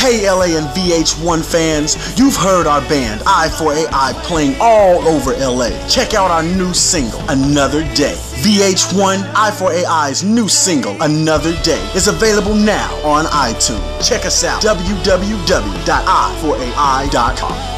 Hey LA and VH1 fans, you've heard our band I4AI playing all over LA. Check out our new single, Another Day. VH1, I4AI's new single, Another Day, is available now on iTunes. Check us out, www.i4ai.com.